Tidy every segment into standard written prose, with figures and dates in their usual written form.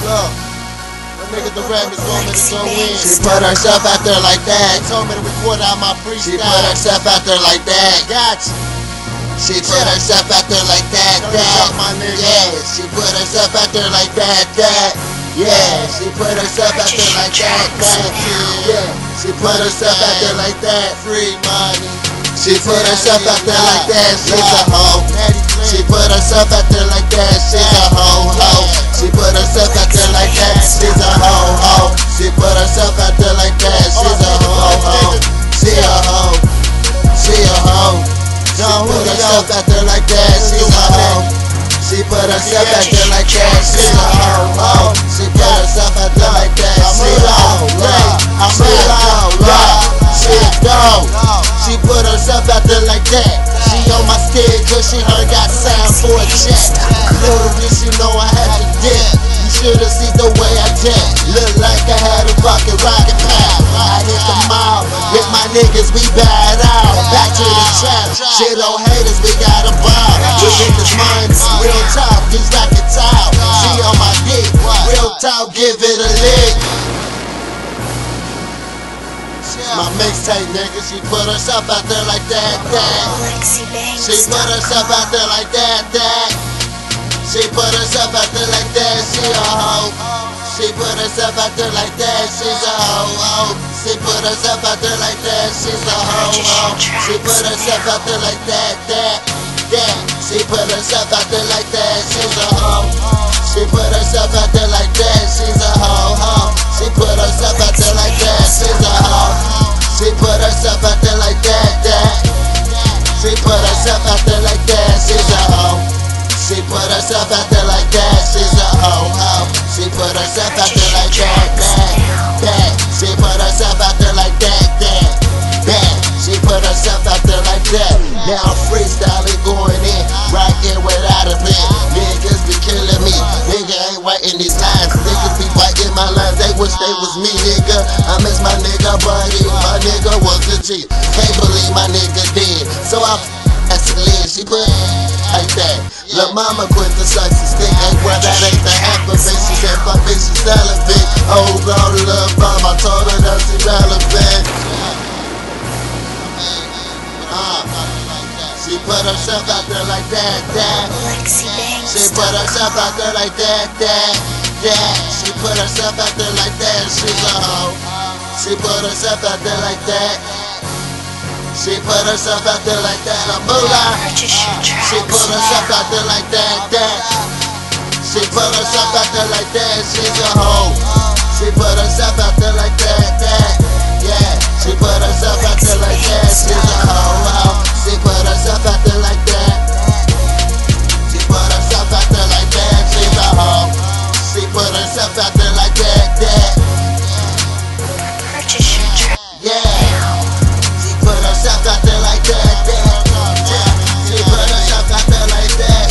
Look, my nigga the Remy told me to go in. She put herself out there like that. She told me to record out my freestyle. She put herself out there like that. Gotcha. She put herself out there like that. Yeah, she put herself out there like that. Yeah, she put herself out there like that. Yeah, she put herself out there like that. Free money. She put herself out there like that. She's a hoe. She put herself out there like that. She's a hoe. She put herself out there like that. She's a hoe. She put herself out there like that. She's a hoe. She a hoe. She a hoe. She put herself out there like that. She's a hoe. She put herself out there like that. She's a hoe. She put herself out there like that. She's a hoe. She go. She put herself out there like that. She on my stage cause she heard got signed for a check. Little did she know I had to dip. You should've seen the way I did. Look like I had a fucking rocket pad. I hit the mall with my niggas, we bad out. Back to the trap. Shit on haters, we got a ball. We get this money, real talk, just like a towel. She on my dick, real talk, give it a lick. My mixtape, nigga, she put herself out there like that. She put herself out there like that. She put herself out there like that. She a hoe. She put herself out there like that. She's a hoe. She put herself out there like that. She's a hoe. She put herself out there like that. She put herself out there like that. She's a hoe. She put herself out there like that. She's a hoe. She put herself out there like that. She's a hoe. She put herself out there like that. She put herself out there like that. She's a hoe. She put herself out there like that. She's a hoe. She put herself out there like that. She put herself out there like that. She put herself out there like that. Now I'm freestyling, going in, rocking without a pen. Niggas be killing me. Nigga ain't writing these lines. Niggas be biting my lines. They wish they was me, nigga. I miss my nigga Buddy. My nigga was a G. Can't believe my nigga dead. So I Lynn, she put like that. Lil' mama quit the sucks and stick. Ain't well, that ain't the half of it. She said fuck bitch, she celibate. Oh, girl, lil' mom, I told her that's irrelevant. She put herself out there like that. She put herself out there like that. She put herself out there like that. She's a hoe. She put herself out there like that. She put herself out there like that. A moolah. She put herself out there like that. She put herself out there like that. She's a hoe. She put herself out there like that. Yeah. She put herself out there like that. She's a hoe. She put herself out there like that. She put herself out there like that. She's a hoe. She put herself out there like that. Purchase your track. Yeah. She put herself out there like that. She put herself out there like that.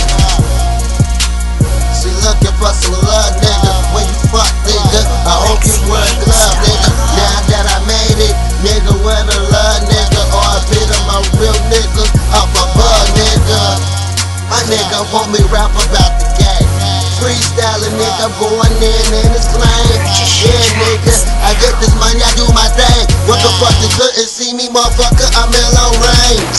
She looking for some love, nigga. When you fuck, nigga, I hope you wear love, nigga. Now that I made it, nigga, where the love, nigga. Or I beat on my real niggas up above, nigga. My nigga want me rap about the game. Freestyling, nigga, going in his flame. Yeah, nigga, I get this money, I do my thing. What the fuck, you couldn't see me, motherfucker, I'm in long range.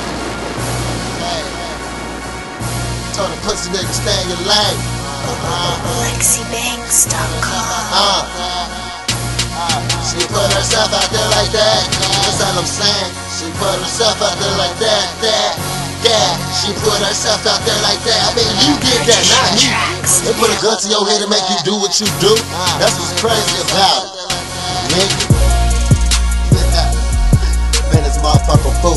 Told the pussy nigga stay in your lane. LexiBanks.com. She put herself out there like that. That's all I'm saying. She put herself out there like that. She put herself out there like that. I mean, you did that, not me. They put a gun to your head and make you do what you do. That's what's crazy about it, nigga. Man, this motherfucker fool.